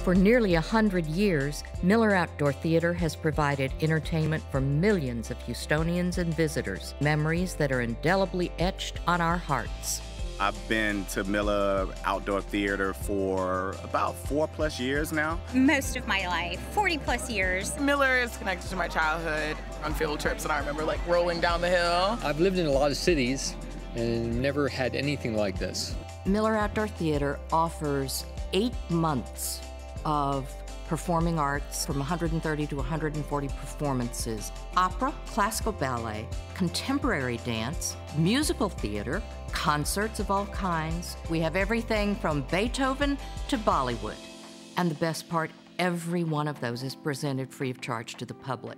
For nearly 100 years, Miller Outdoor Theater has provided entertainment for millions of Houstonians and visitors, memories that are indelibly etched on our hearts. I've been to Miller Outdoor Theater for about 4+ years now. Most of my life, 40+ years. Miller is connected to my childhood on field trips, and I remember like rolling down the hill. I've lived in a lot of cities and never had anything like this. Miller Outdoor Theater offers 8 months of performing arts from 130 to 140 performances. Opera, classical ballet, contemporary dance, musical theater, concerts of all kinds. We have everything from Beethoven to Bollywood. And the best part, every one of those is presented free of charge to the public.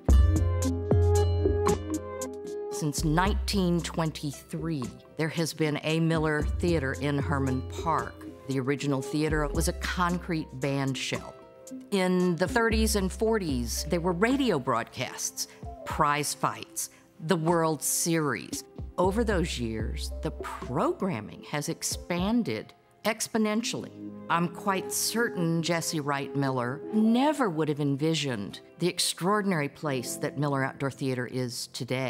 Since 1923, there has been a Miller Theater in Herman Park. The original theater was a concrete band shell. In the 30s and 40s, there were radio broadcasts, prize fights, the World Series. Over those years, the programming has expanded exponentially. I'm quite certain Jessie Wright Miller never would have envisioned the extraordinary place that Miller Outdoor Theater is today.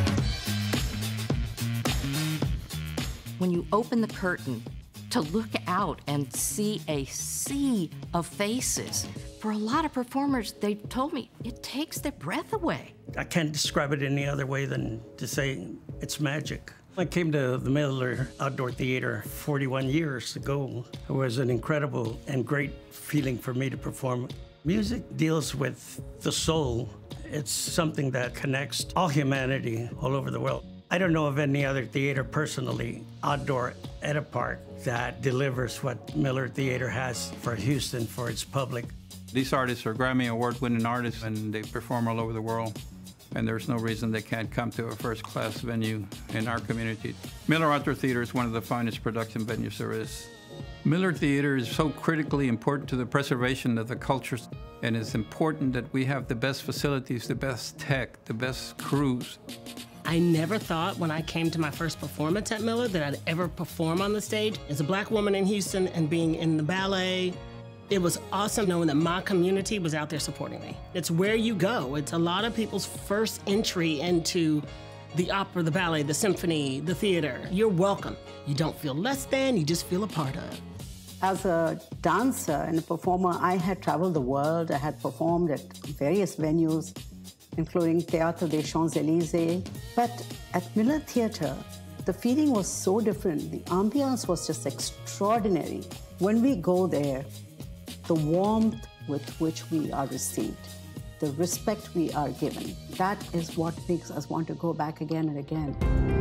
When you open the curtain to look out and see a sea of faces, for a lot of performers, they told me it takes their breath away. I can't describe it any other way than to say it's magic. I came to the Miller Outdoor Theater 41 years ago. It was an incredible and great feeling for me to perform. Music deals with the soul. It's something that connects all humanity all over the world. I don't know of any other theater personally, outdoor at a park, that delivers what Miller Theater has for Houston, for its public. These artists are Grammy Award-winning artists, and they perform all over the world. And there's no reason they can't come to a first-class venue in our community. Miller Outdoor Theater is one of the finest production venues there is. Miller Theater is so critically important to the preservation of the cultures, and it's important that we have the best facilities, the best tech, the best crews. I never thought when I came to my first performance at Miller that I'd ever perform on the stage. As a Black woman in Houston and being in the ballet, it was awesome knowing that my community was out there supporting me. It's where you go. It's a lot of people's first entry into the opera, the ballet, the symphony, the theater. You're welcome. You don't feel less than, you just feel a part of. As a dancer and a performer, I had traveled the world. I had performed at various venues, including Théâtre des Champs-Élysées. But at Miller Theater, the feeling was so different. The ambiance was just extraordinary. When we go there, the warmth with which we are received, the respect we are given, that is what makes us want to go back again and again.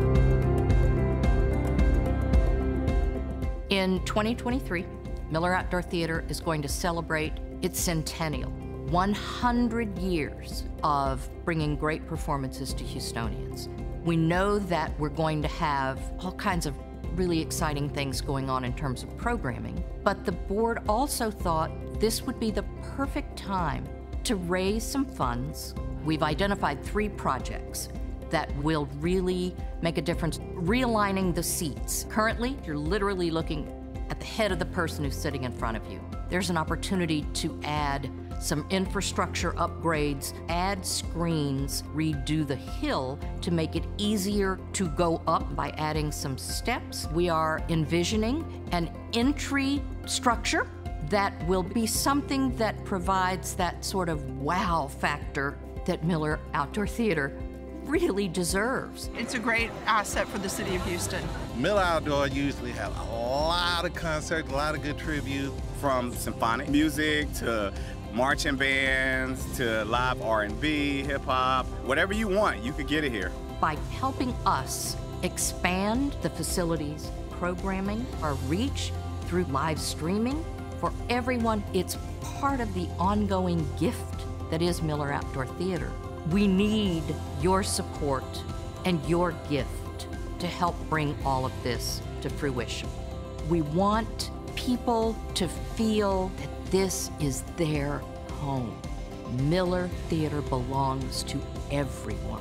In 2023, Miller Outdoor Theater is going to celebrate its centennial. 100 years of bringing great performances to Houstonians. We know that we're going to have all kinds of really exciting things going on in terms of programming, but the board also thought this would be the perfect time to raise some funds. We've identified 3 projects that will really make a difference. Realigning the seats. Currently, you're literally looking at the head of the person who's sitting in front of you. There's an opportunity to add some infrastructure upgrades, add screens, redo the hill to make it easier to go up by adding some steps. We are envisioning an entry structure that will be something that provides that sort of wow factor that Miller Outdoor Theater really deserves. It's a great asset for the city of Houston. Miller Outdoor usually have a lot of concerts, a lot of good tribute, from symphonic music to marching bands to live R&B, hip-hop, whatever you want, you could get it here. By helping us expand the facilities, programming, our reach through live streaming, for everyone, it's part of the ongoing gift that is Miller Outdoor Theater. We need your support and your gift to help bring all of this to fruition. We want people to feel that this is their home. Miller Theater belongs to everyone.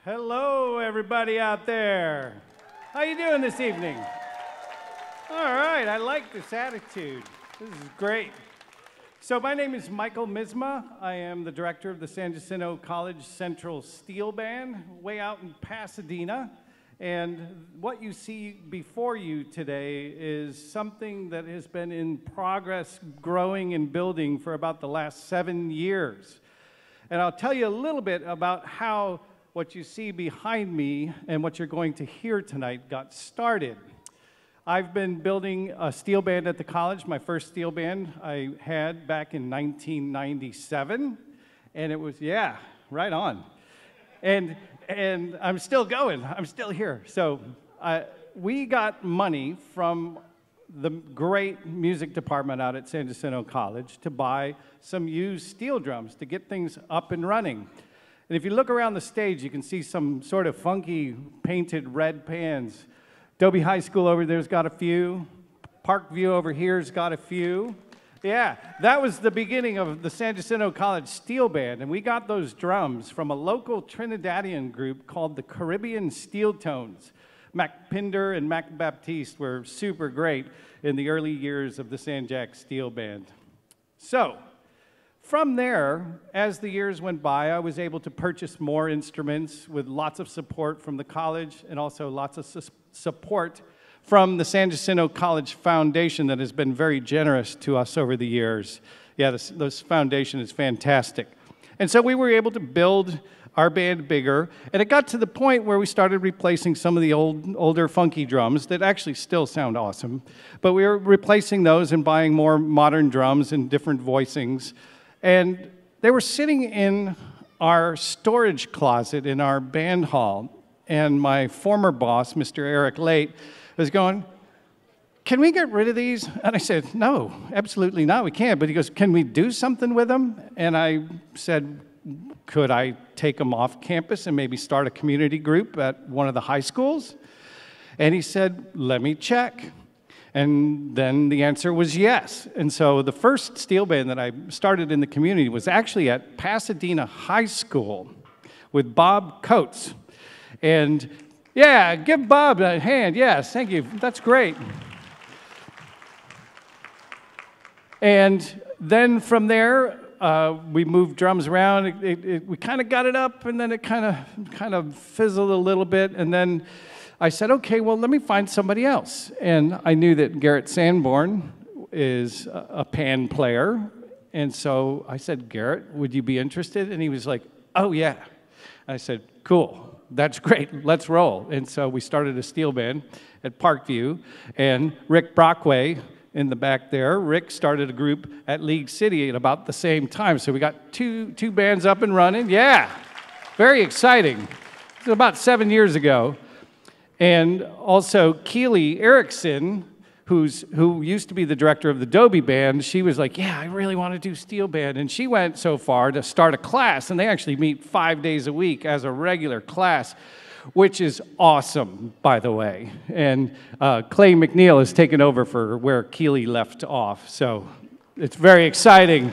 Hello, everybody out there. How you doing this evening? All right, I like this attitude. This is great. So my name is Michael Mizma. I am the director of the San Jacinto College Central Steel Band, way out in Pasadena. And what you see before you today is something that has been in progress, growing and building for about the last 7 years. And I'll tell you a little bit about how what you see behind me and what you're going to hear tonight got started. I've been building a steel band at the college. My first steel band I had back in 1997. And it was, yeah, right on. And I'm still going. I'm still here. So we got money from the great music department out at San Jacinto College to buy some used steel drums to get things up and running. And if you look around the stage, you can see some sort of funky painted red pans. Dobie High School over there's got a few. Parkview over here's got a few. Yeah, that was the beginning of the San Jacinto College Steel Band, and we got those drums from a local Trinidadian group called the Caribbean Steel Tones. Mac Pinder and Mac Baptiste were super great in the early years of the San Jac Steel Band. So, from there, as the years went by, I was able to purchase more instruments with lots of support from the college and also lots of support from the San Jacinto College Foundation that has been very generous to us over the years. Yeah, this foundation is fantastic. And so we were able to build our band bigger, and it got to the point where we started replacing some of the older funky drums that actually still sound awesome, but we were replacing those and buying more modern drums and different voicings. And they were sitting in our storage closet in our band hall, and my former boss, Mr. Eric Late, was going, "Can we get rid of these?" And I said, "No, absolutely not, we can't." But he goes, "Can we do something with them?" And I said, "Could I take them off campus and maybe start a community group at one of the high schools?" And he said, "Let me check." And then the answer was yes. And so the first steel band that I started in the community was actually at Pasadena High School with Bob Coates. And yeah, give Bob a hand. Yes, thank you. That's great. And then from there, we moved drums around. We kind of got it up, and then it kind of fizzled a little bit. And then I said, okay, well, let me find somebody else. And I knew that Garrett Sanborne is a pan player. And so I said, "Garrett, would you be interested?" And he was like, "Oh, yeah." And I said, "Cool. That's great. Let's roll." And so we started a steel band at Parkview. And Rick Brockway in the back there, Rick started a group at League City at about the same time. So we got two bands up and running. Yeah, very exciting. It was about 7 years ago. And also Keely Erickson, who used to be the director of the Dobie Band, she was like, "Yeah, I really want to do steel band." And she went so far to start a class, and they actually meet 5 days a week as a regular class, which is awesome, by the way. And Clay McNeil has taken over for where Keely left off, so it's very exciting.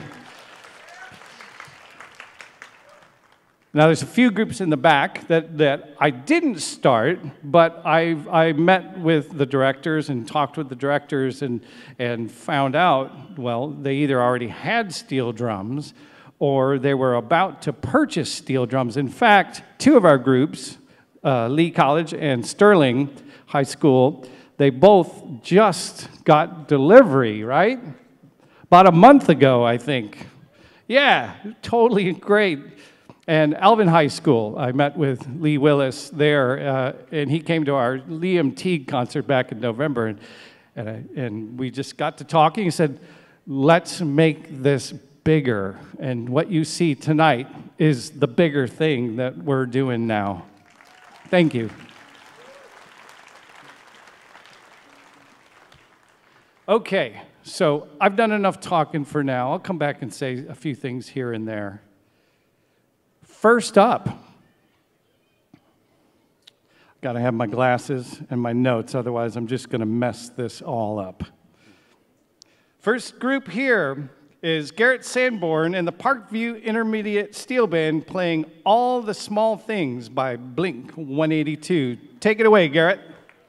Now, there's a few groups in the back that I didn't start, but I met with the directors and talked with the directors and found out, well, they either already had steel drums or they were about to purchase steel drums. In fact, two of our groups, Lee College and Sterling High School, they both just got delivery, right? About a month ago, I think. Yeah, totally great. And Alvin High School, I met with Lee Willis there, and he came to our Liam Teague concert back in November, and we just got to talking. He said, "Let's make this bigger," and what you see tonight is the bigger thing that we're doing now. Thank you. Okay, so I've done enough talking for now. I'll come back and say a few things here and there. First up, got to have my glasses and my notes, otherwise I'm just going to mess this all up. First group here is Garrett Sanborne and the Parkview Intermediate Steel Band playing All the Small Things by Blink 182. Take it away, Garrett.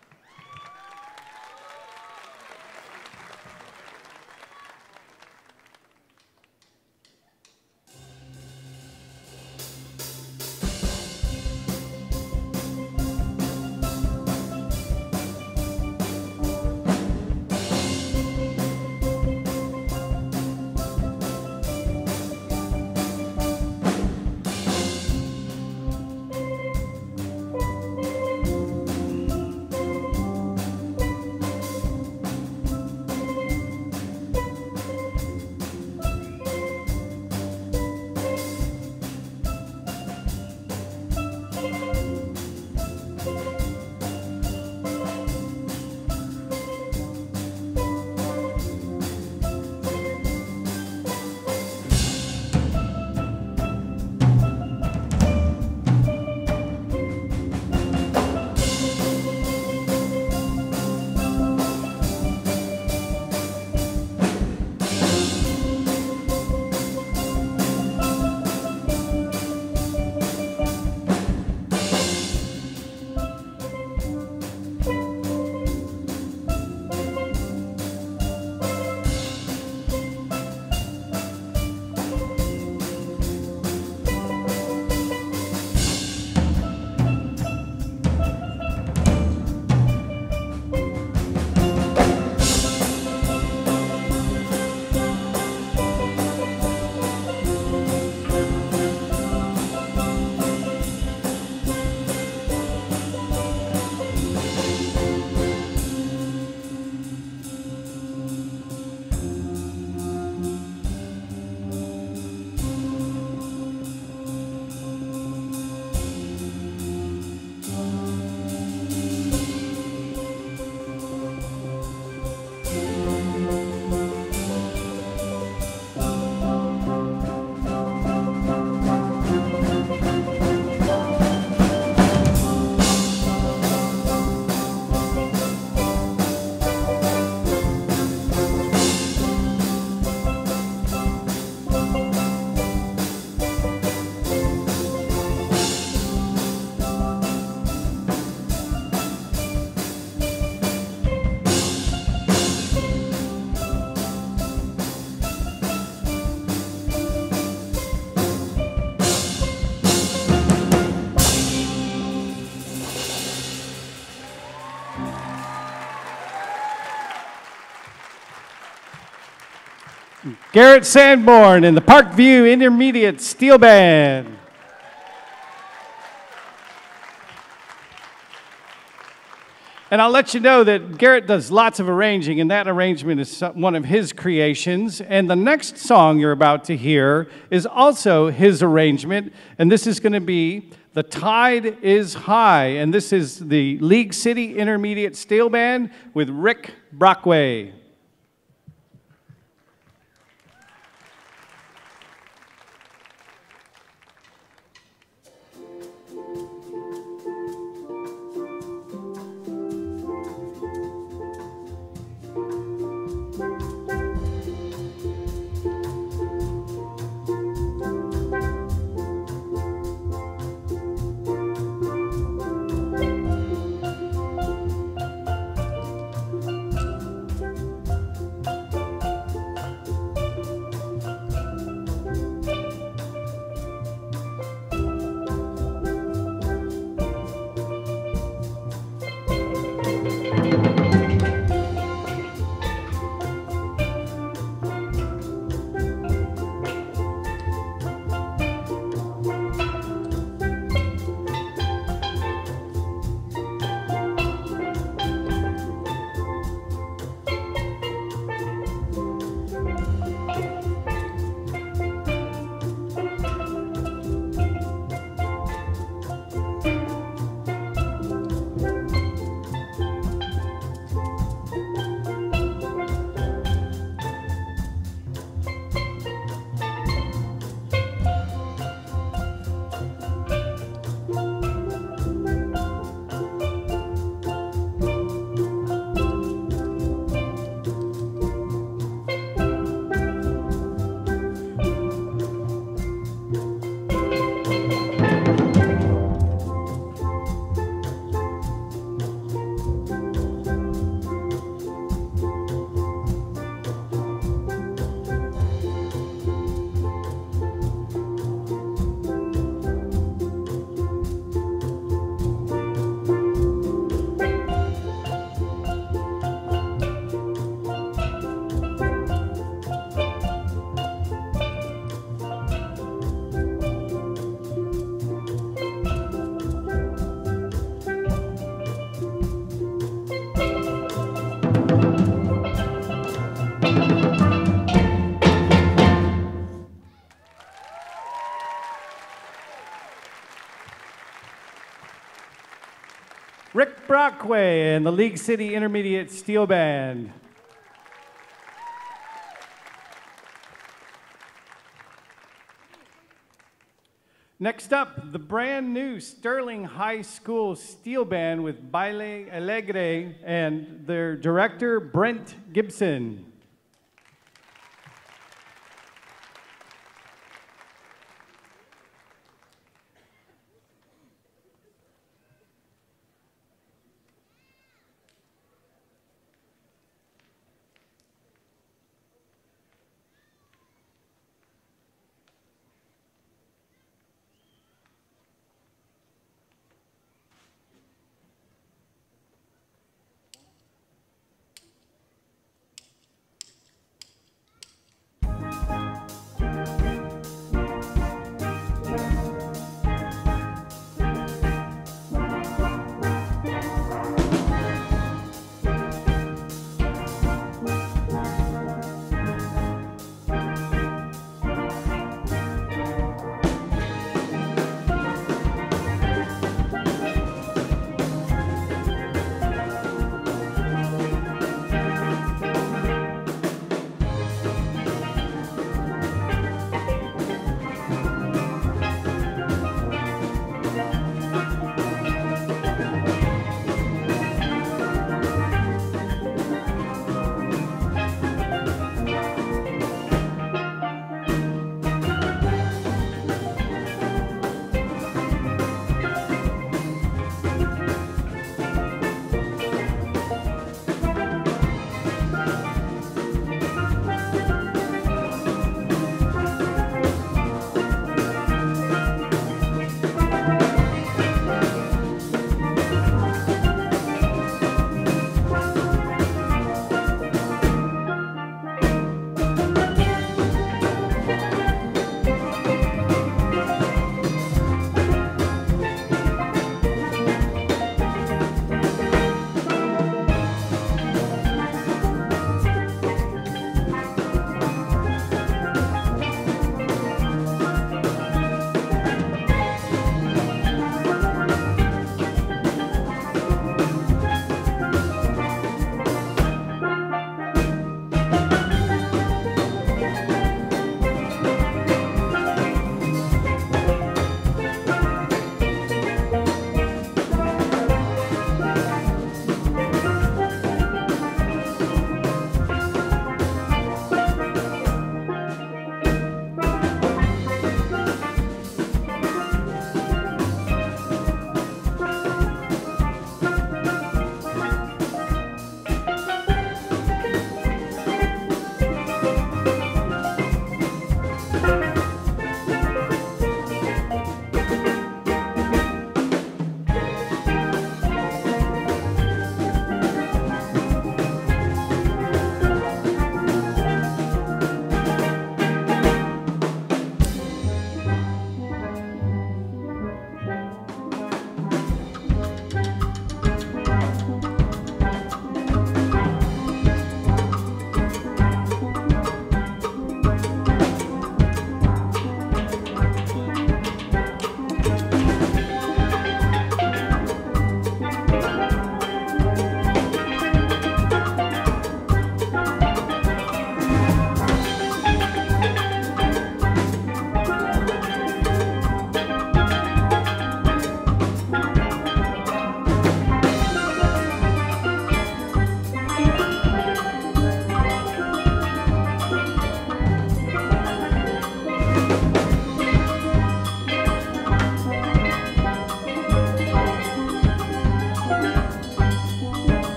Garrett Sanborne and the Parkview Intermediate Steel Band. And I'll let you know that Garrett does lots of arranging, and that arrangement is one of his creations. And the next song you're about to hear is also his arrangement, and this is going to be The Tide is High, and this is the League City Intermediate Steel Band with Rick Brockway. Rick Brockway and the League City Intermediate Steel Band. Next up, the brand new Sterling High School Steel Band with Baile Alegre and their director, Brent Gibson.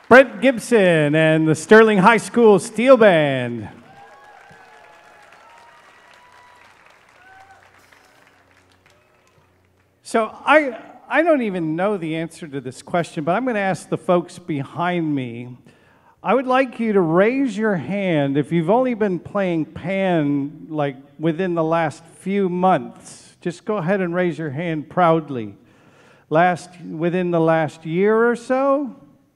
Brent Gibson and the Sterling High School Steel Band. So I don't even know the answer to this question, but I'm going to ask the folks behind me. I would like you to raise your hand if you've only been playing pan like within the last few months. Just go ahead and raise your hand proudly. Within the last year or so?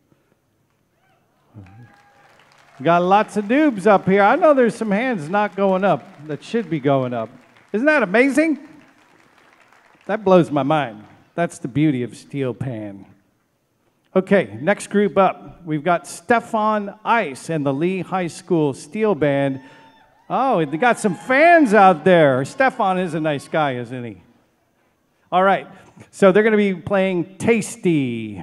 Got lots of noobs up here. I know there's some hands not going up that should be going up. Isn't that amazing? That blows my mind. That's the beauty of steel pan. Okay, next group up. We've got Stefan Ice and the Lee High School Steel Band. Oh, they got some fans out there. Stefan is a nice guy, isn't he? All right, so they're going to be playing Tasty.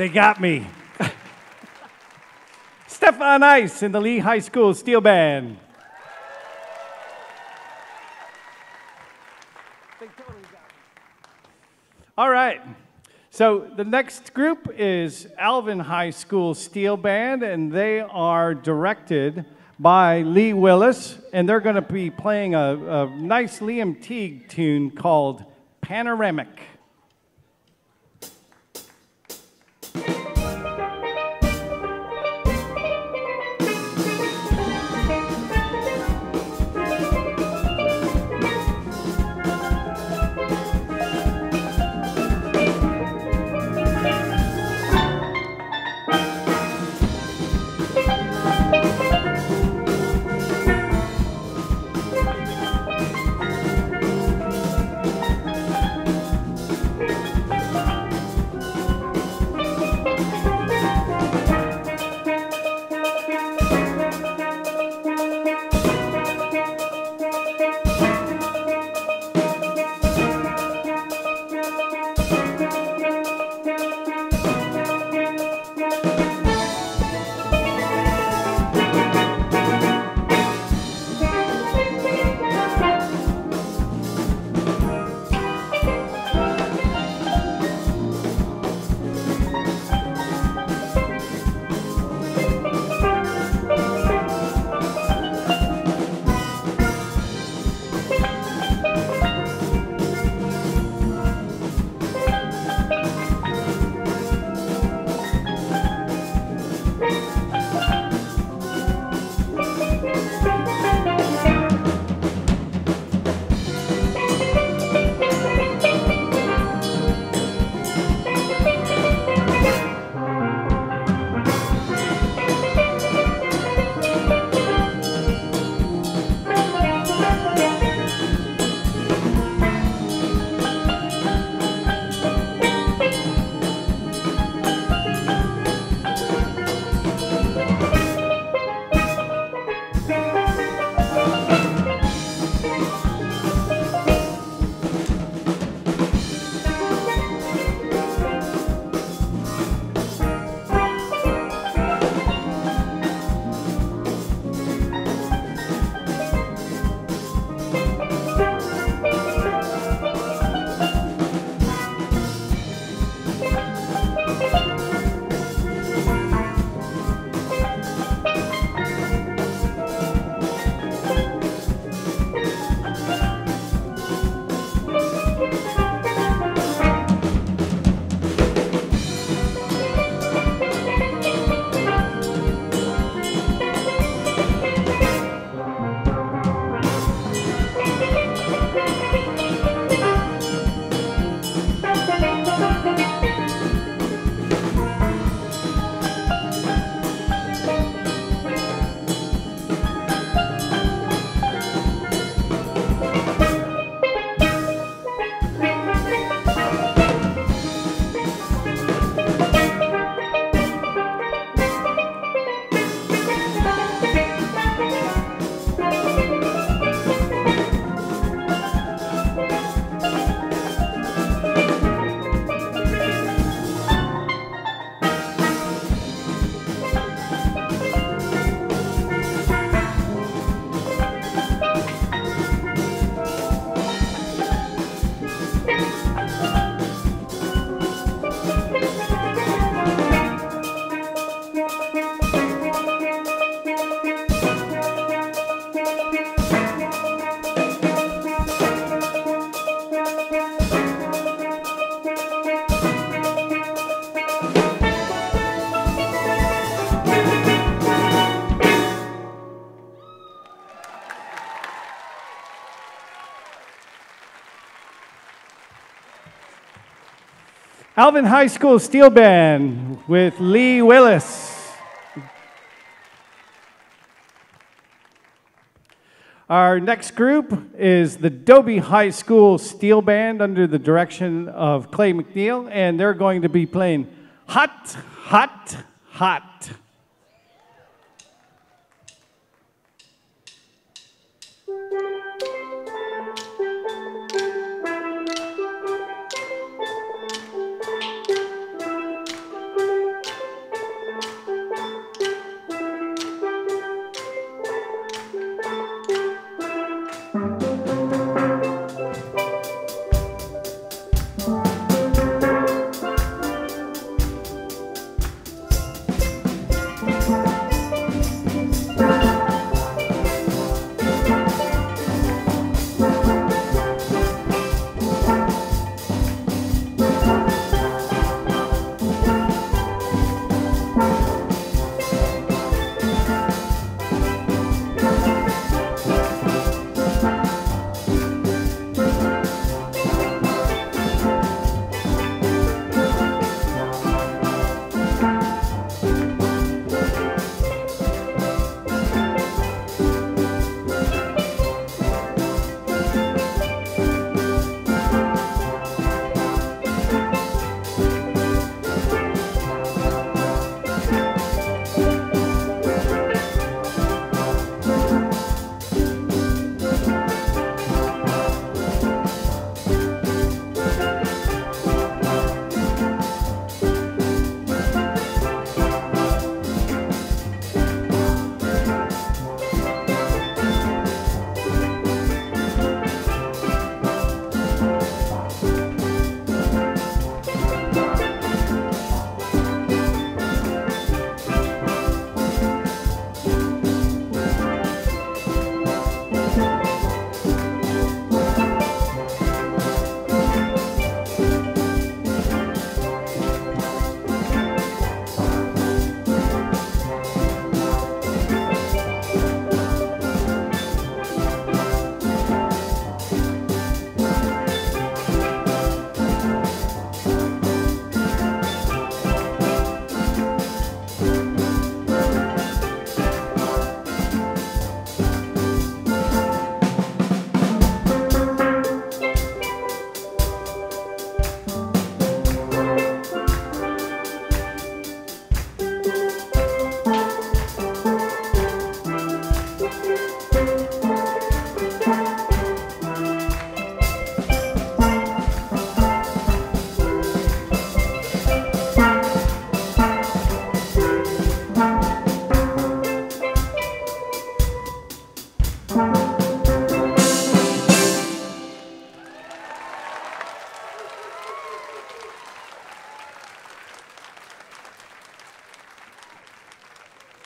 They got me. Step on ice in the Lee High School Steel Band. All right. So the next group is Alvin High School Steel Band, and they are directed by Lee Willis, and they're going to be playing a nice Liam Teague tune called Panoramic. Alvin High School Steel Band with Lee Willis. Our next group is the Dobie High School Steel Band under the direction of Clay McNeil, and they're going to be playing Hot, Hot, Hot.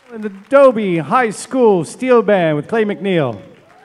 And the Dobie High School Steel Band with Clay McNeil.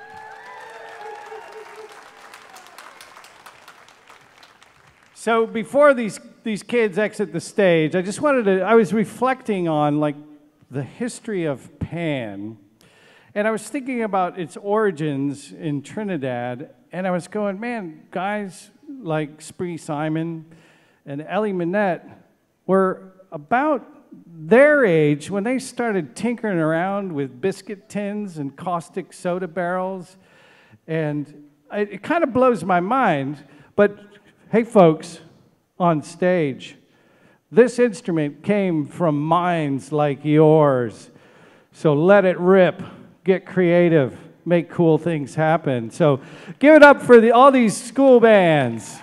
So before these kids exit the stage, I was reflecting on like the history of Pan, and I was thinking about its origins in Trinidad, and I was going, man, guys like Spree Simon and Ellie Minette were about their age when they started tinkering around with biscuit tins and caustic soda barrels, and it kind of blows my mind, but hey folks, on stage, this instrument came from minds like yours, so let it rip, get creative, make cool things happen. So give it up for all these school bands.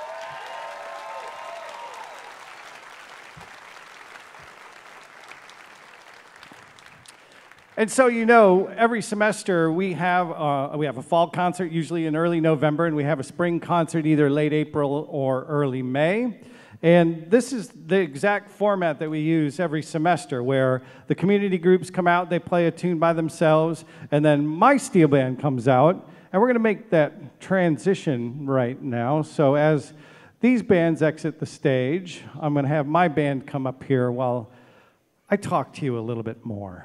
And so, you know, every semester we have a fall concert, usually in early November, and we have a spring concert either late April or early May. And this is the exact format that we use every semester, where the community groups come out, they play a tune by themselves, and then my steel band comes out, and we're going to make that transition right now. So as these bands exit the stage, I'm going to have my band come up here while I talk to you a little bit more.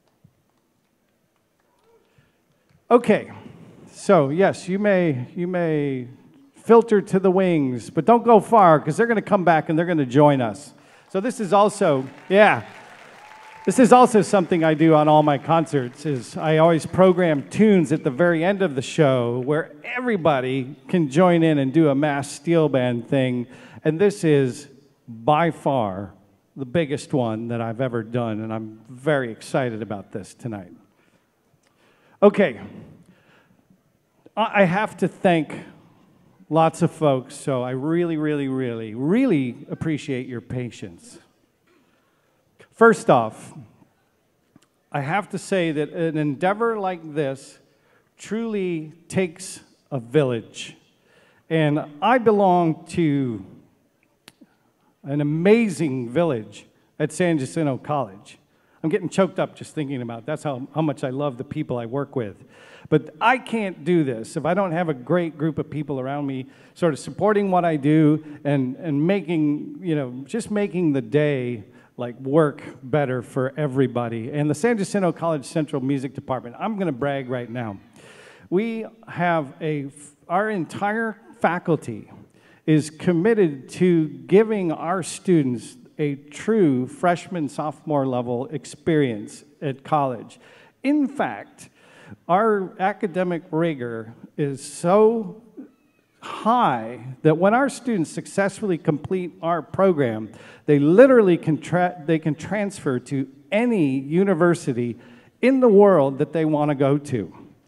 Okay, so yes, you may filter to the wings, but don't go far because they're going to come back and they're going to join us. So this is also, this is also something I do on all my concerts, is I always program tunes at the very end of the show where everybody can join in and do a mass steel band thing, and this is by far the biggest one that I've ever done, and I'm very excited about this tonight. Okay, I have to thank lots of folks, so I really, really, really, really appreciate your patience. First off, I have to say that an endeavor like this truly takes a village. And I belong to an amazing village at San Jacinto College. I'm getting choked up just thinking about it. That's how much I love the people I work with. But I can't do this if I don't have a great group of people around me sort of supporting what I do and making, you know, just making the day like work better for everybody. And the San Jacinto College Central Music Department, I'm going to brag right now. We have our entire faculty is committed to giving our students a true freshman, sophomore level experience at college. In fact, our academic rigor is so high that when our students successfully complete our program, they literally can transfer to any university in the world that they want to go to.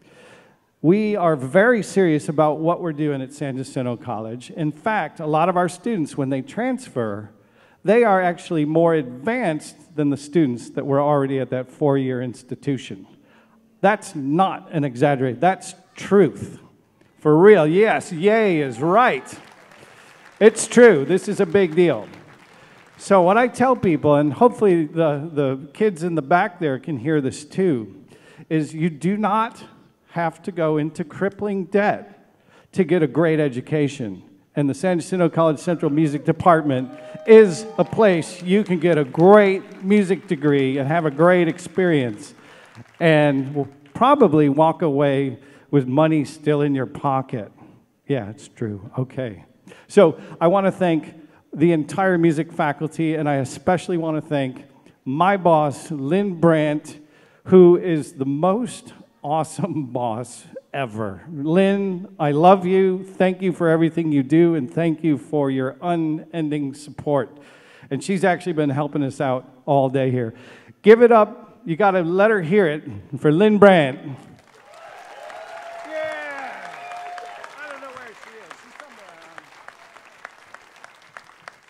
We are very serious about what we're doing at San Jacinto College. In fact, a lot of our students, when they transfer, they are actually more advanced than the students that were already at that four-year institution. That's not an exaggeration. That's truth. For real. Yes, yay is right. It's true. This is a big deal. So what I tell people, and hopefully the kids in the back there can hear this too, is you do not have to go into crippling debt to get a great education. And the San Jacinto College Central Music Department is a place you can get a great music degree and have a great experience and will probably walk away with money still in your pocket. Yeah, it's true. Okay. So I want to thank the entire music faculty, and I especially want to thank my boss, Lynne Brandt, who is the most awesome boss ever. Lynn, I love you. Thank you for everything you do, and thank you for your unending support. And she's actually been helping us out all day here. Give it up. You got to let her hear it for Lynne Brandt. Yeah. I don't know where she is. She's somewhere around.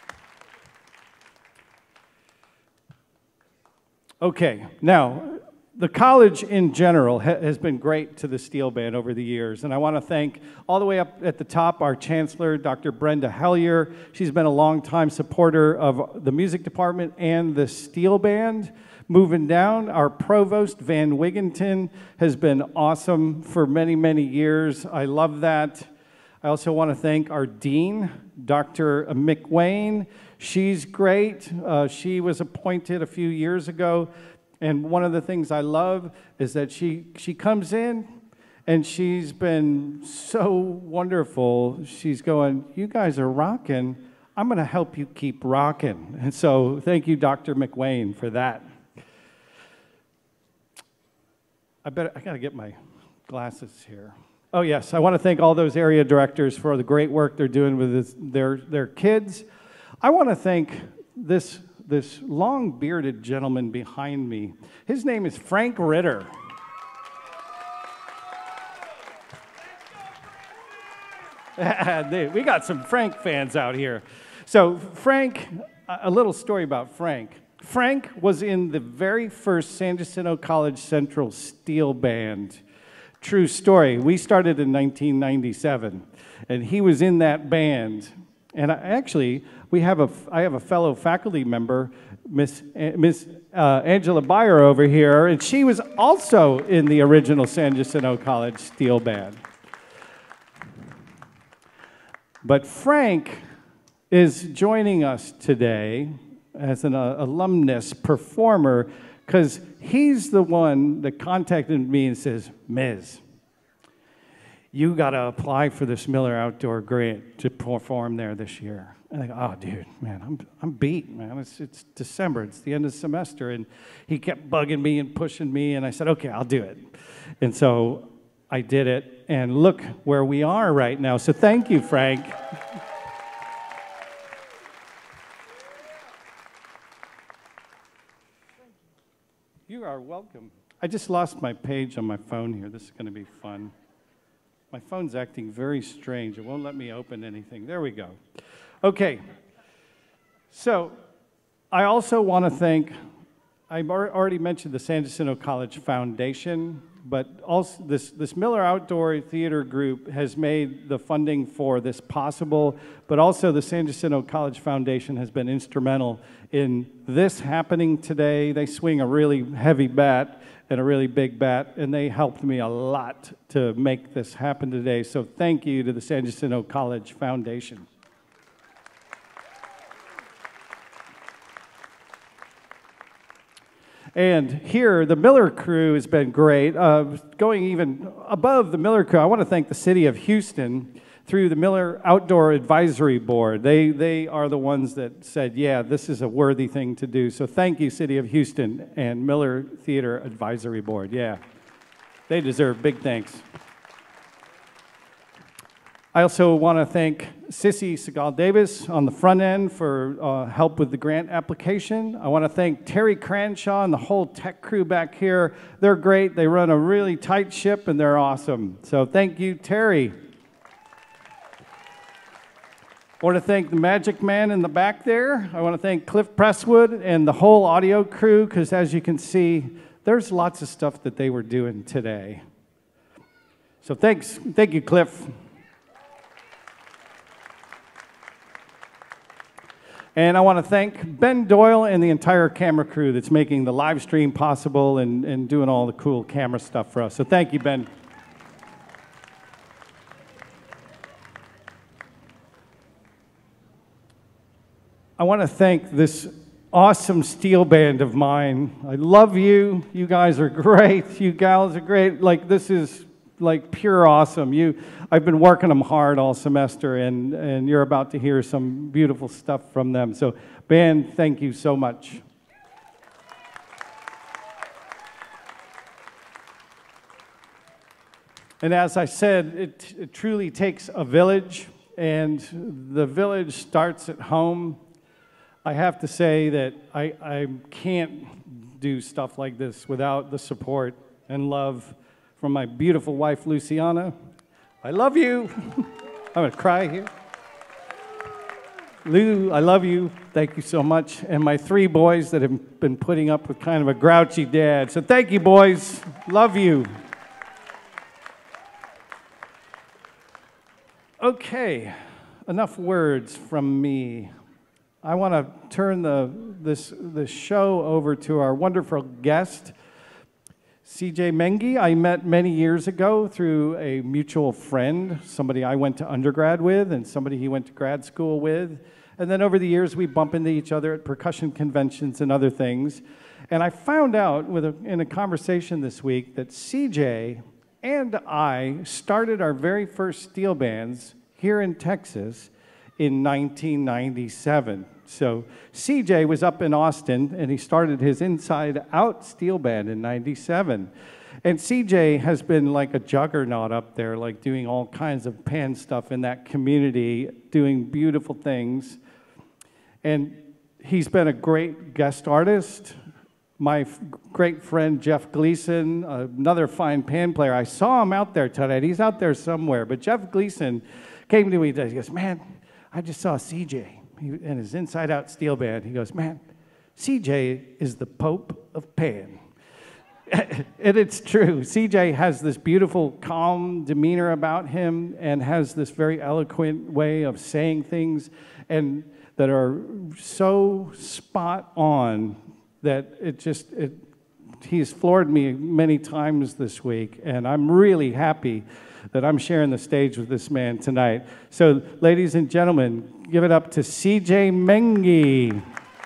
Okay. Now, The college in general has been great to the Steel Band over the years, and I want to thank all the way up at the top our Chancellor, Dr. Brenda Hellier. She's been a longtime supporter of the music department and the Steel Band. Moving down, our Provost, Van Wigginton, has been awesome for many, many years. I love that. I also want to thank our Dean, Dr. McWayne. She's great. She was appointed a few years ago. And one of the things I love is that she comes in and she's been so wonderful. She's going, you guys are rocking. I'm going to help you keep rocking. And so thank you, Dr. McWayne, for that. I got to get my glasses here. Oh, yes. I want to thank all those area directors for the great work they're doing with their kids. I want to thank this long-bearded gentleman behind me. His name is Frank Ritter. We got some Frank fans out here. So Frank, a little story about Frank. Frank was in the very first San Jacinto College Central Steel Band. True story. We started in 1997, and he was in that band. And I have a fellow faculty member, Miss Angela Beyer over here, and she was also in the original San Jacinto College Steel Band. But Frank is joining us today as an alumnus performer because he's the one that contacted me and says, Miz, you got to apply for this Miller Outdoor Grant to perform there this year. And I go, oh, dude, man, I'm beat, man. It's December. It's the end of the semester. And he kept bugging me and pushing me, and I said, okay, I'll do it. And so I did it, and look where we are right now. So thank you, Frank. You are welcome. I just lost my page on my phone here. This is going to be fun. My phone's acting very strange. It won't let me open anything. There we go. Okay. So I also want to thank, I've already mentioned the San Jacinto College Foundation, but also this Miller Outdoor Theater Group has made the funding for this possible, but also the San Jacinto College Foundation has been instrumental in this happening today. They swing a really heavy bat and a really big bat, and they helped me a lot to make this happen today. So thank you to the San Jacinto College Foundation. And here, the Miller crew has been great. Going even above the Miller crew, I want to thank the city of Houston through the Miller Outdoor Advisory Board. They are the ones that said, yeah, this is a worthy thing to do. So thank you, City of Houston and Miller Theater Advisory Board. Yeah, they deserve big thanks. I also want to thank Cissy, Segall Davis on the front end for help with the grant application. I want to thank Terry Cranshaw and the whole tech crew back here. They're great. They run a really tight ship, and they're awesome. So thank you, Terry. I want to thank the magic man in the back there. I want to thank Cliff Presswood and the whole audio crew, because as you can see, there's lots of stuff that they were doing today. So thanks. Thank you, Cliff. And I want to thank Ben Doyle and the entire camera crew that's making the live stream possible and doing all the cool camera stuff for us. So thank you, Ben. I want to thank this awesome steel band of mine. I love you. You guys are great. You gals are great. Like, this is like pure awesome. I've been working them hard all semester, and you're about to hear some beautiful stuff from them. So, band, thank you so much. And as I said, it truly takes a village, and the village starts at home. I have to say that I can't do stuff like this without the support and love from my beautiful wife, Luciana. I love you. I'm going to cry here. Lou, I love you. Thank you so much. And my 3 boys that have been putting up with kind of a grouchy dad. So thank you, boys. Love you. Okay, enough words from me. I want to turn the show over to our wonderful guest, CJ Menge. I met many years ago through a mutual friend, somebody I went to undergrad with and somebody he went to grad school with. And then over the years, we bump into each other at percussion conventions and other things. And I found out in a conversation this week that CJ and I started our very first steel bands here in Texas in 1997. So CJ was up in Austin, and he started his Inside Out steel band in 97. And CJ has been like a juggernaut up there, like doing all kinds of pan stuff in that community, doing beautiful things. And he's been a great guest artist. My great friend Jeff Gleason, another fine pan player, I saw him out there tonight. He's out there somewhere. But Jeff Gleason came to me and he goes, man, I just saw CJ and his Inside Out steel band. He goes, man, CJ is the Pope of pan. And it's true. CJ has this beautiful, calm demeanor about him and has this very eloquent way of saying things and that are so spot on that he's floored me many times this week. And I'm really happy that I'm sharing the stage with this man tonight. So, ladies and gentlemen, give it up to CJ Menge.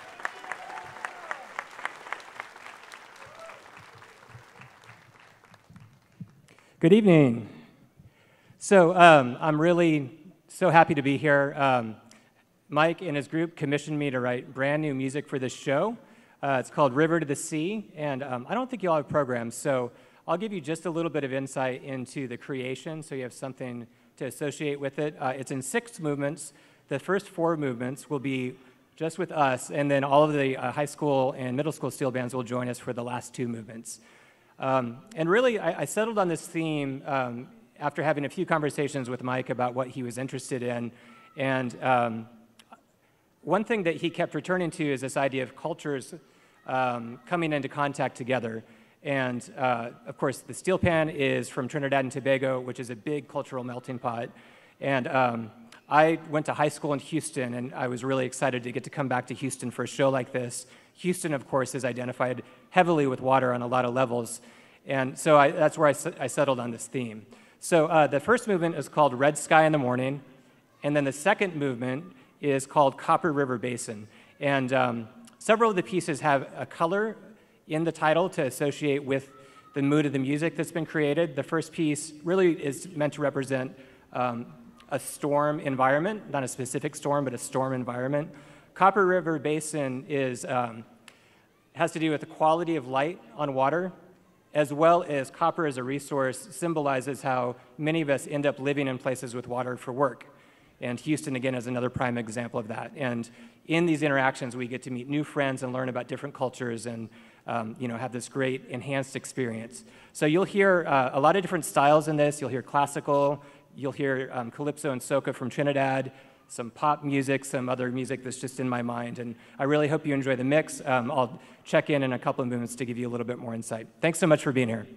Good evening. So I'm really so happy to be here. Mike and his group commissioned me to write brand new music for this show. It's called River to the Sea, and I don't think you all have programs, so I'll give you just a little bit of insight into the creation so you have something to associate with it. It's in 6 movements. The first 4 movements will be just with us, and then all of the high school and middle school steel bands will join us for the last 2 movements. And really, I settled on this theme after having a few conversations with Mike about what he was interested in. And one thing that he kept returning to is this idea of cultures coming into contact together. And of course, the steel pan is from Trinidad and Tobago, which is a big cultural melting pot. And I went to high school in Houston, and I was really excited to get to come back to Houston for a show like this. Houston, of course, is identified heavily with water on a lot of levels. And so that's where I settled on this theme. So the first movement is called Red Sky in the Morning. And then the second movement is called Copper River Basin. And several of the pieces have a color in the title to associate with the mood of the music that's been created. The first piece really is meant to represent a storm environment, not a specific storm, but a storm environment. Copper River Basin has to do with the quality of light on water, as well as copper as a resource symbolizes how many of us end up living in places with water for work. And Houston, again, is another prime example of that. And in these interactions, we get to meet new friends and learn about different cultures and have this great enhanced experience. So you'll hear a lot of different styles in this. You'll hear classical, you'll hear calypso and soca from Trinidad, some pop music, some other music that's just in my mind. And I really hope you enjoy the mix. I'll check in a couple of minutes to give you a little bit more insight. Thanks so much for being here.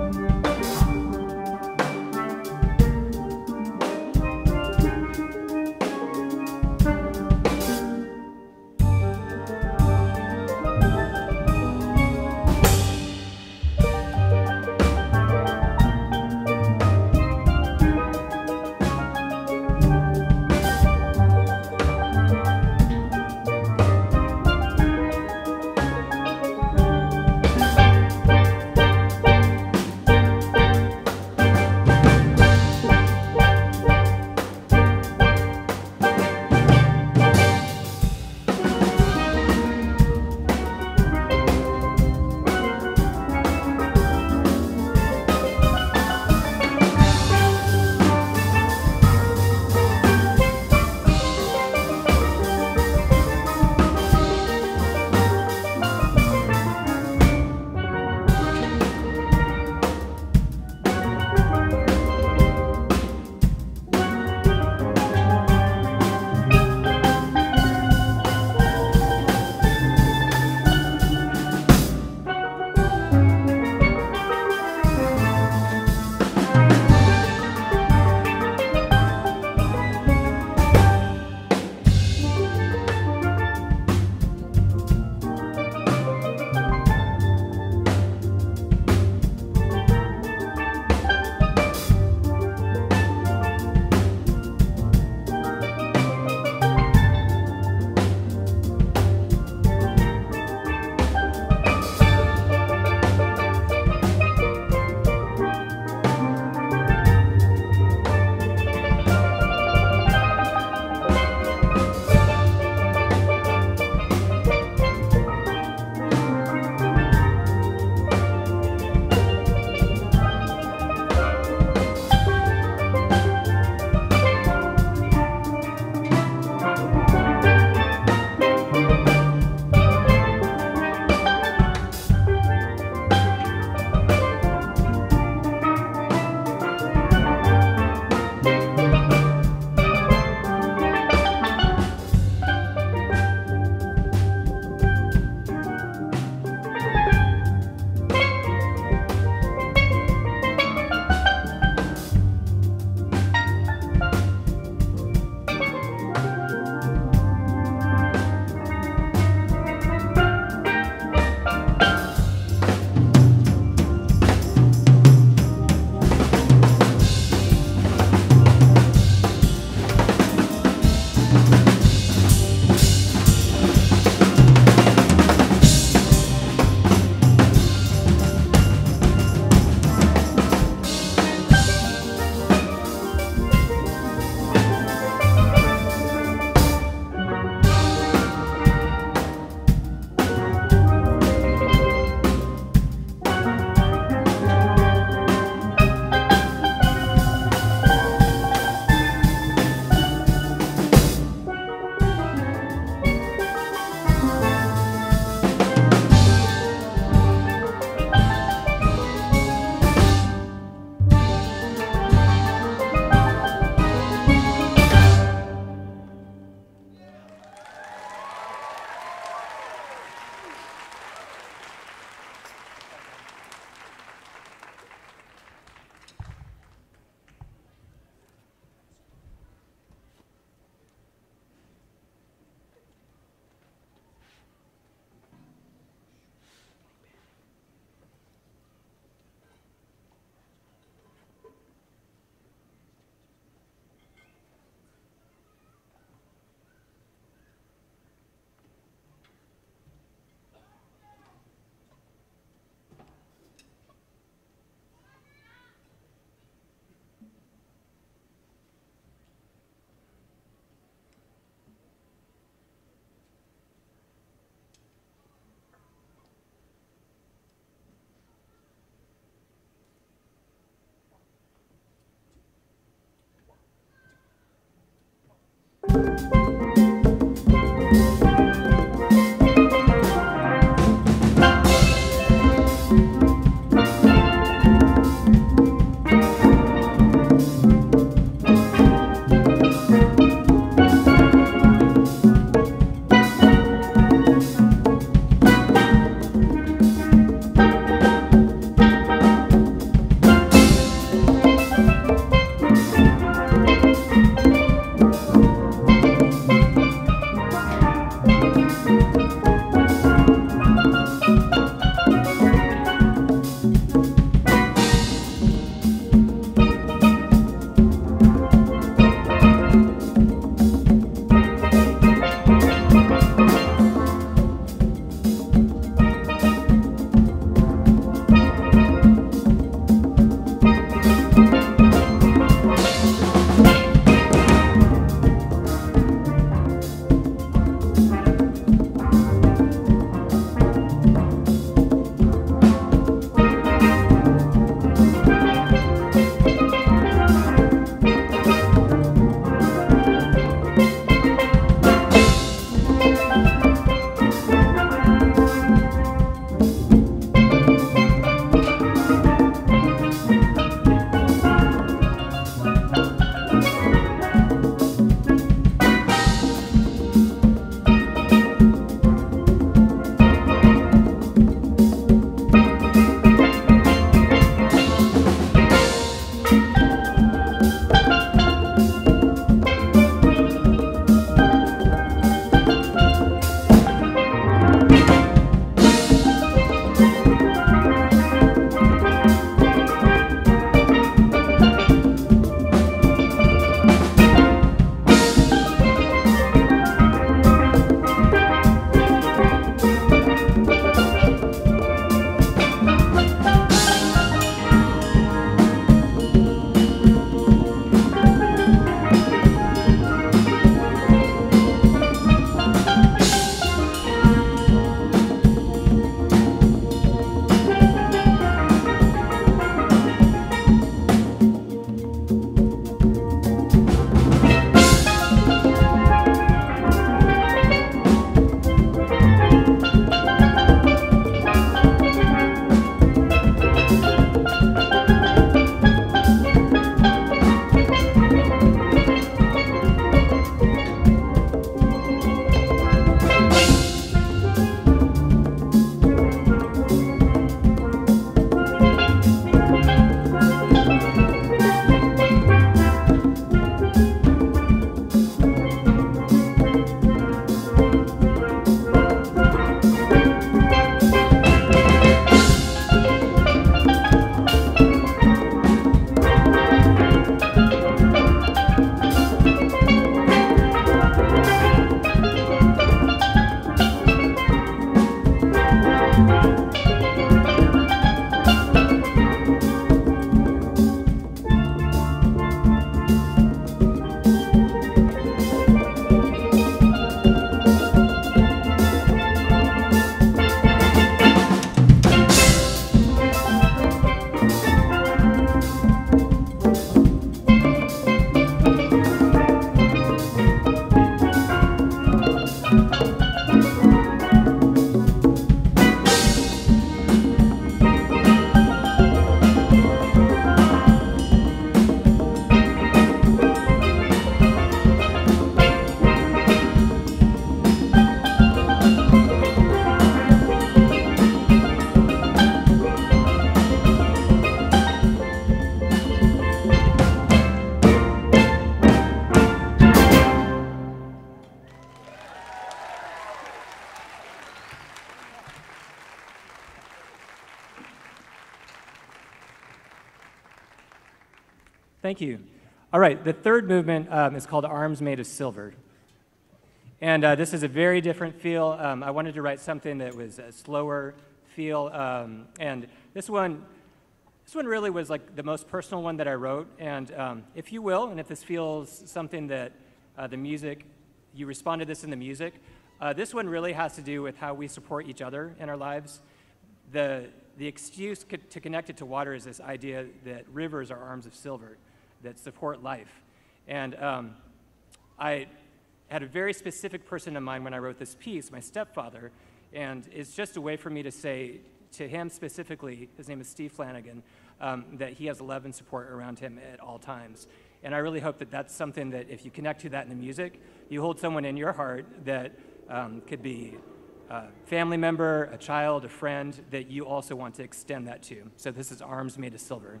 Thank you. All right, the third movement is called Arms Made of Silver. And this is a very different feel. I wanted to write something that was a slower feel. And this one really was like the most personal one that I wrote. And if you will, and if this feels something that the music, you respond to this in the music, this one really has to do with how we support each other in our lives. The excuse to connect it to water is this idea that rivers are arms of silver that support life. And I had a very specific person in mind when I wrote this piece, my stepfather, and it's just a way for me to say to him specifically, his name is Steve Flanagan, that he has love and support around him at all times. And I really hope that that's something that if you connect to that in the music, you hold someone in your heart that could be a family member, a child, a friend, that you also want to extend that to. So this is Arms Made of Silver.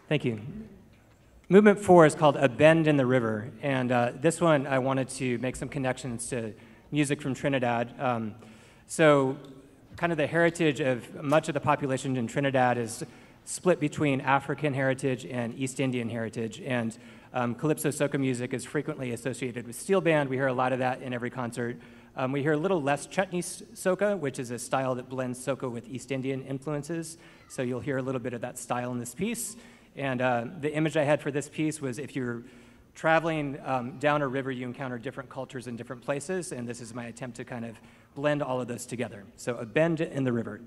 Thank you. Movement 4 is called A Bend in the River, and this one I wanted to make some connections to music from Trinidad. So kind of the heritage of much of the population in Trinidad is split between African heritage and East Indian heritage, and calypso soca music is frequently associated with steel band. We hear a lot of that in every concert. We hear a little less chutney soca, which is a style that blends soca with East Indian influences, so you'll hear a little bit of that style in this piece. And the image I had for this piece was if you're traveling down a river, you encounter different cultures in different places, and this is my attempt to kind of blend all of those together. So A Bend in the River.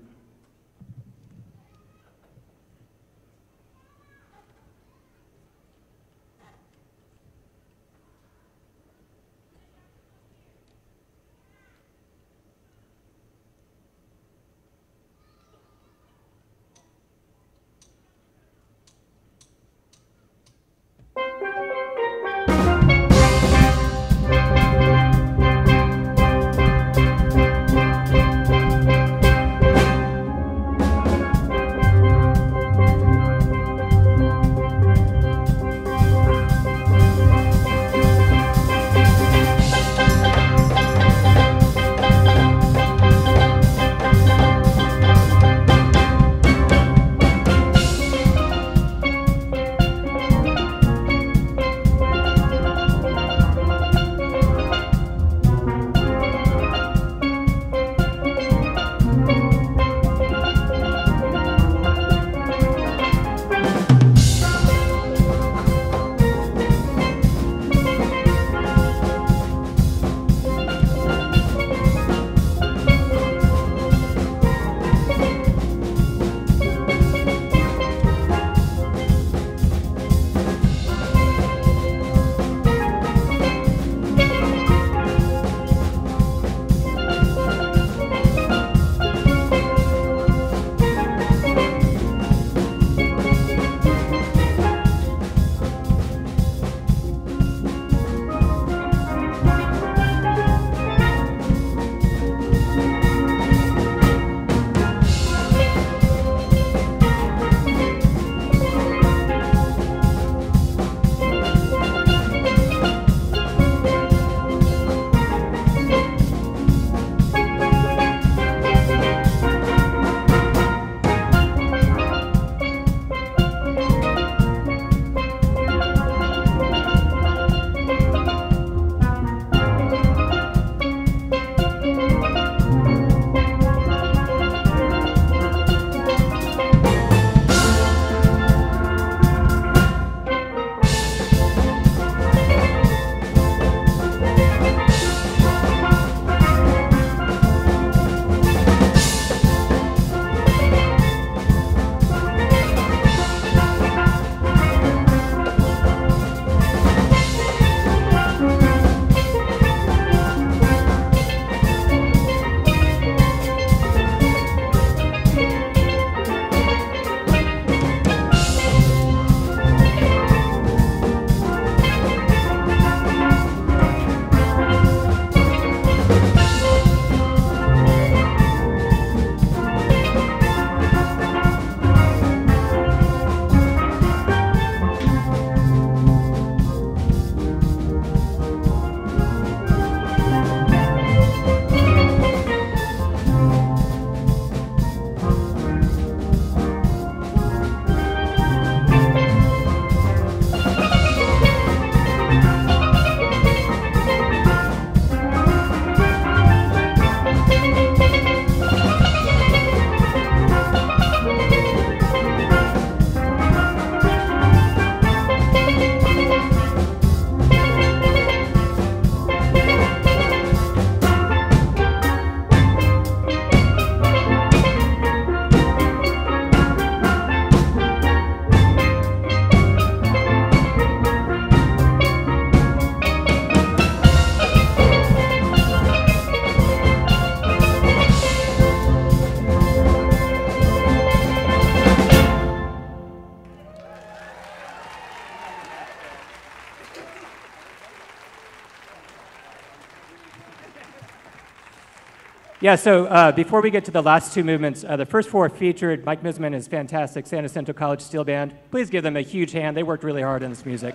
Yeah, so before we get to the last two movements, the first four featured Mike Mizma and his fantastic San Jacinto College Steel Band. Please give them a huge hand. They worked really hard on this music.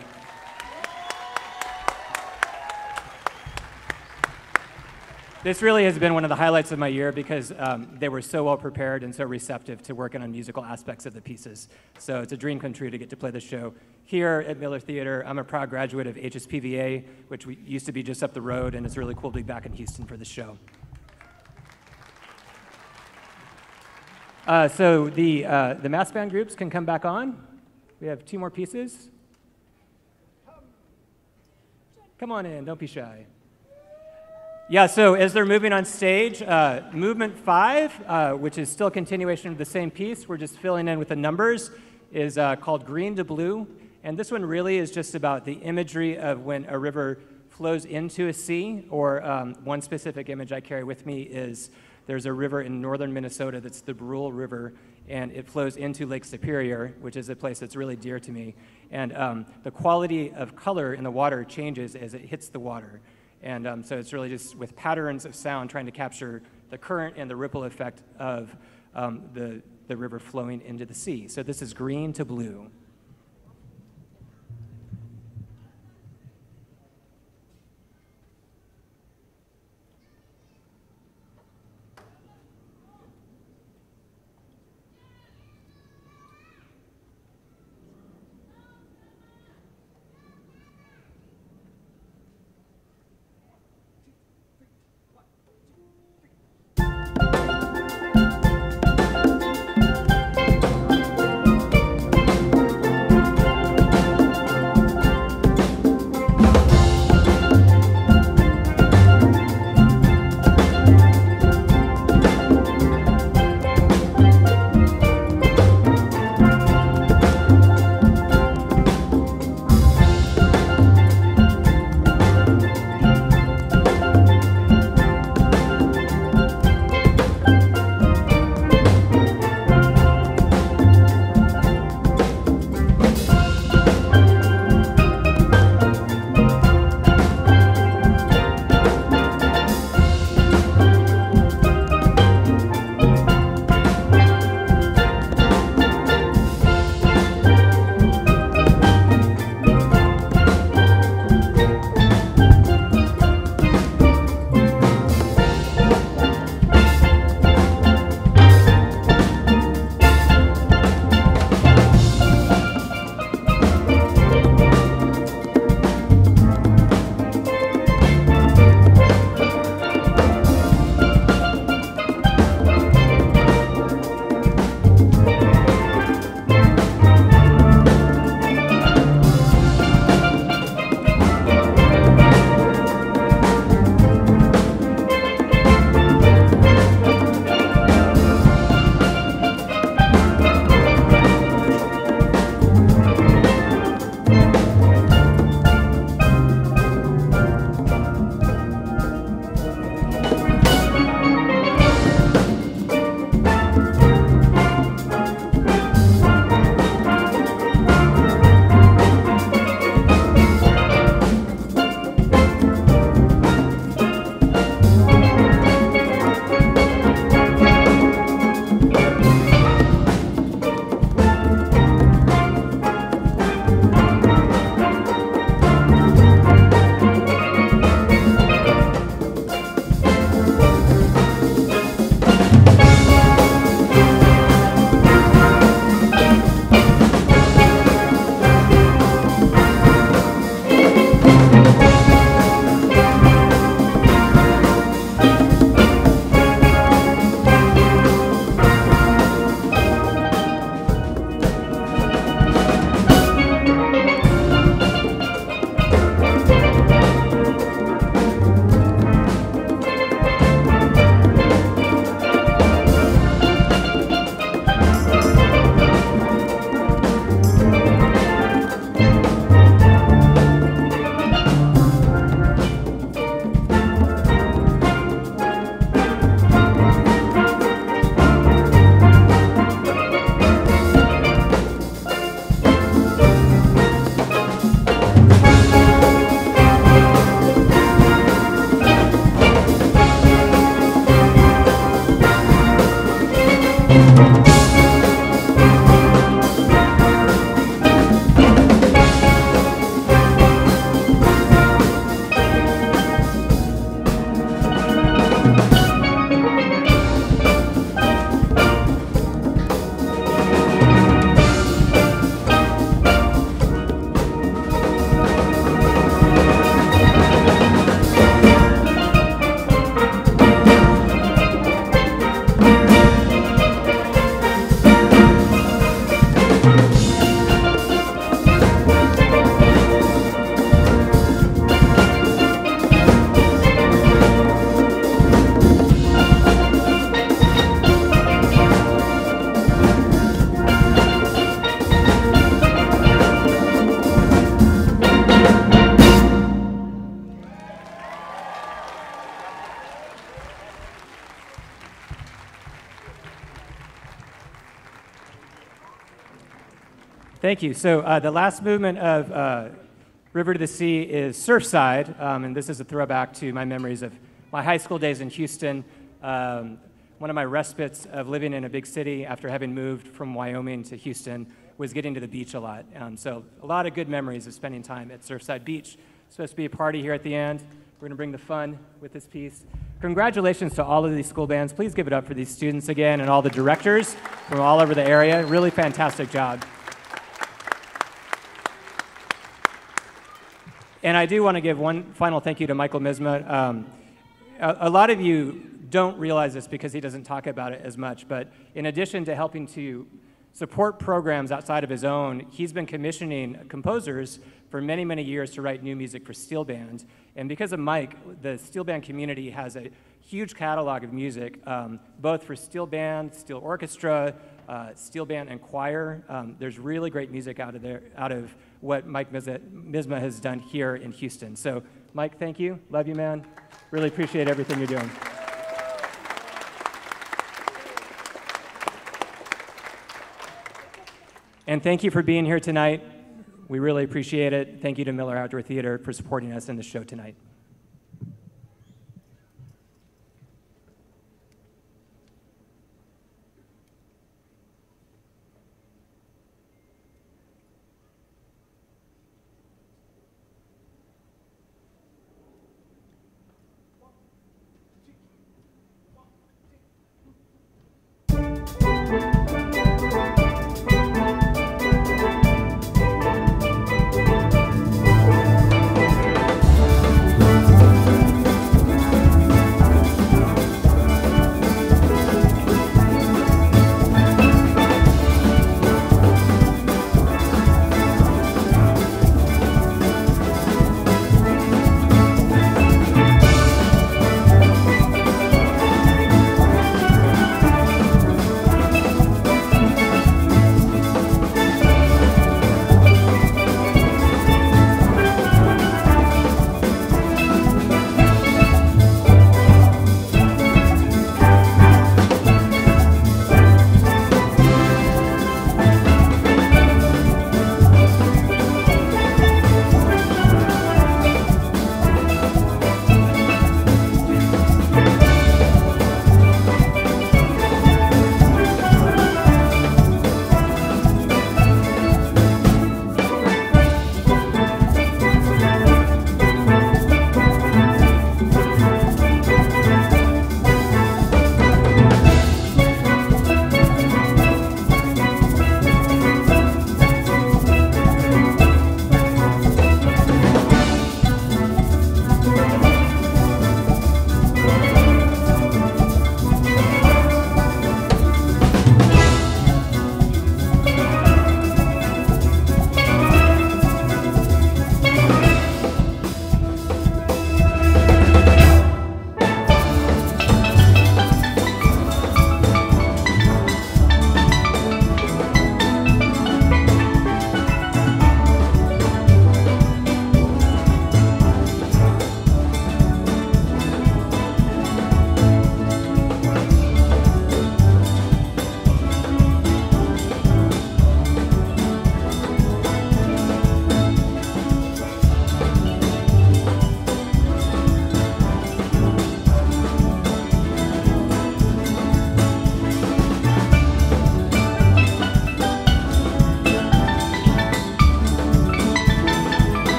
This really has been one of the highlights of my year because they were so well prepared and so receptive to working on musical aspects of the pieces. So it's a dream come true to get to play the show here at Miller Theater. I'm a proud graduate of HSPVA, which used to be just up the road, and it's really cool to be back in Houston for the show. So the mass band groups can come back on. We have two more pieces. Come on in, don't be shy. Yeah, so as they're moving on stage, movement 5, which is still a continuation of the same piece, we're just filling in with the numbers, is called Green to Blue. And this one really is just about the imagery of when a river flows into a sea, or one specific image I carry with me is there's a river in northern Minnesota that's the Brule River, and it flows into Lake Superior, which is a place that's really dear to me. And the quality of color in the water changes as it hits the water. And so it's really just with patterns of sound trying to capture the current and the ripple effect of the river flowing into the sea. So this is Green to Blue. Thank you. So the last movement of River to the Sea is Surfside, and this is a throwback to my memories of my high school days in Houston. One of my respites of living in a big city after having moved from Wyoming to Houston was getting to the beach a lot. So a lot of good memories of spending time at Surfside Beach. It's supposed to be a party here at the end. We're gonna bring the fun with this piece. Congratulations to all of these school bands. Please give it up for these students again and all the directors from all over the area. Really fantastic job. And I do want to give one final thank you to Michael Mizma. A lot of you don't realize this because he doesn't talk about it as much, but in addition to helping to support programs outside of his own, he's been commissioning composers for many, many years to write new music for steel band. And because of Mike, the steel band community has a huge catalog of music, both for steel band, steel orchestra, steel band and choir. There's really great music out of what Mike Mizma has done here in Houston. So Mike, thank you. Love you, man. Really appreciate everything you're doing. And thank you for being here tonight. We really appreciate it. Thank you to Miller Outdoor Theater for supporting us in the show tonight.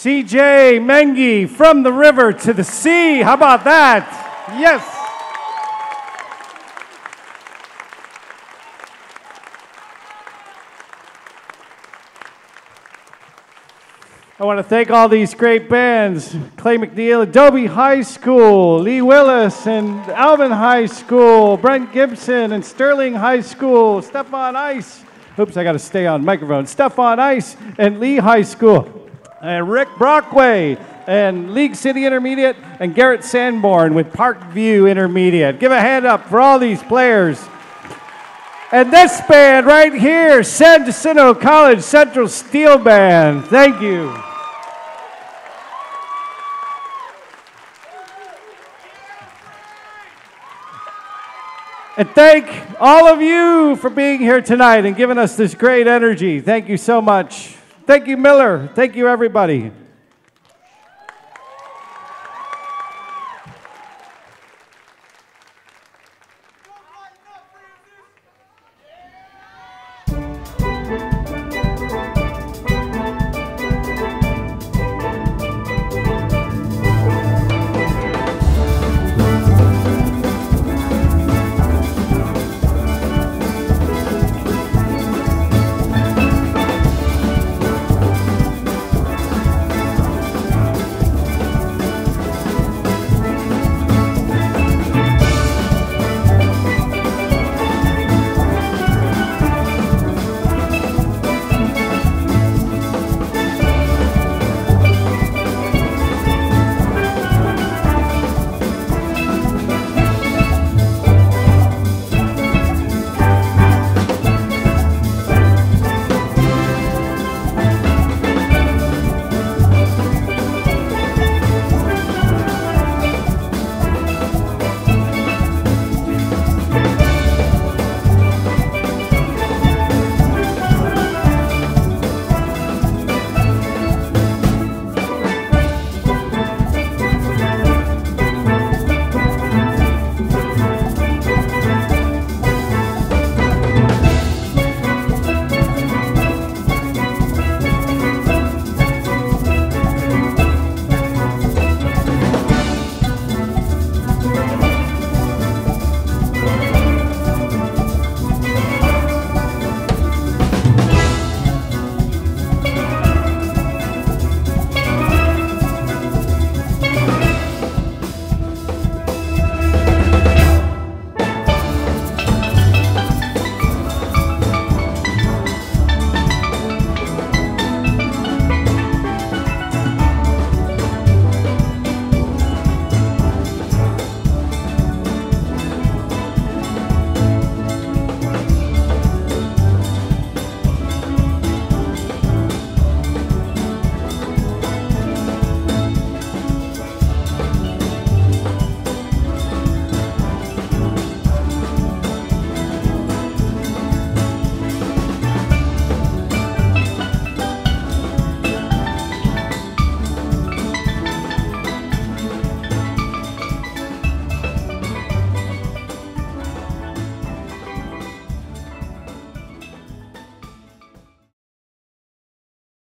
CJ Menge, From the River to the Sea. How about that? Yes. I want to thank all these great bands, Clay McNeil, Adobe High School, Lee Willis and Alvin High School, Brent Gibson and Sterling High School, Step on Ice. Oops, I got to stay on microphone. Step on Ice and Lee High School, and Rick Brockway and League City Intermediate, and Garrett Sanborne with Parkview Intermediate. Give a hand up for all these players. And this band right here, San Jacinto College Central Steel Band. Thank you. And thank all of you for being here tonight and giving us this great energy. Thank you so much. Thank you, Miller. Thank you, everybody.